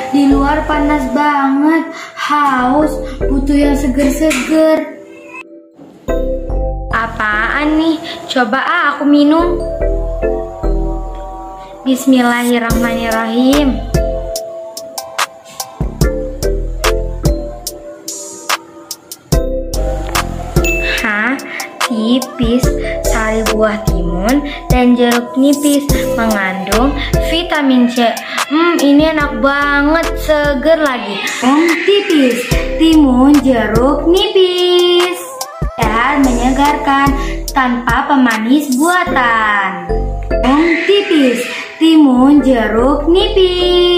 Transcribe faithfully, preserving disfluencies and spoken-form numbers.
Di luar panas banget, haus, butuh yang seger-seger. Apaan nih? Coba ah aku minum. Bismillahirrahmanirrahim. Hah? Tipis. Sari buah timun dan jeruk nipis mengandung vitamin C. Hmm, ini enak banget, seger lagi. Om tipis, timun, jeruk nipis. Sehat, menyegarkan, tanpa pemanis buatan. Om tipis, timun, jeruk nipis.